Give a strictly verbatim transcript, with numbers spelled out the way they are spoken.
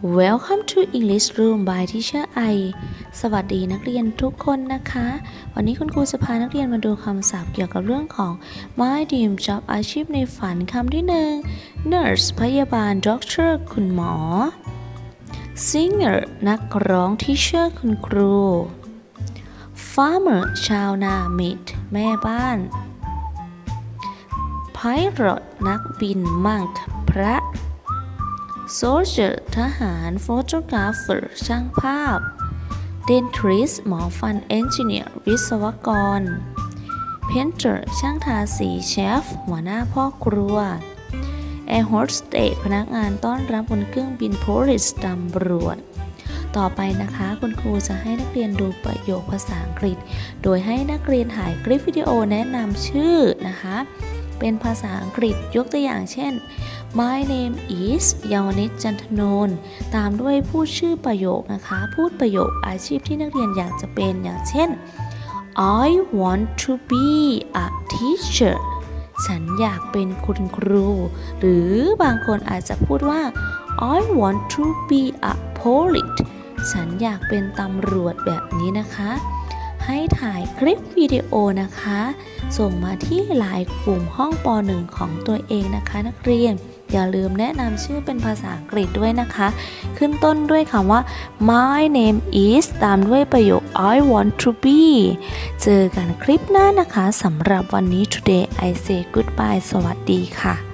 Welcome to English Room by Teacher I สวัสดีนักเรียนทุกคนนะคะวันนี้คุณครูจะพานักเรียนมาดูคำศัพท์เกี่ยวกับเรื่องของ My Dream Job อาชีพในฝันคำที่หนึ่ง Nurse พยาบาล Doctor คุณหมอ Singer นักร้อง Teacher คุณครู Farmer ชาวนา Maid แม่บ้าน Pilot นักบิน Monk พระSoldier ทหาร Photographer ช่างภาพ Dentist หมอฟัน Engineer วิศวกร Painter ช่างทาสี Chef หัวหน้าพ่อครัว Air Hostess พนักงานต้อนรับบนเครื่องบิน Police ตำรวจต่อไปนะคะคุณครูจะให้นักเรียนดูประโยคภาษาอังกฤษโดยให้นักเรียนถ่ายคลิปวิดีโอแนะนำชื่อนะคะเป็นภาษาอังกฤษยกตัวอย่างเช่น My name is เยาวนิช จันทนนท์ตามด้วยพูดชื่อประโยคนะคะพูดประโยคอาชีพที่นักเรียนอยากจะเป็นอย่างเช่น I want to be a teacher ฉันอยากเป็นคุณครูหรือบางคนอาจจะพูดว่า I want to be a police ฉันอยากเป็นตำรวจแบบนี้นะคะให้ถ่ายคลิปวิดีโอนะคะส่งมาที่ไลน์กลุ่มห้องป หนึ่ง ของตัวเองนะคะนักเรียนอย่าลืมแนะนำชื่อเป็นภาษาอังกฤษด้วยนะคะขึ้นต้นด้วยคำว่า My name is ตามด้วยประโยค I want to be เจอกันคลิปหน้านะคะสำหรับวันนี้ Today I say goodbye สวัสดีค่ะ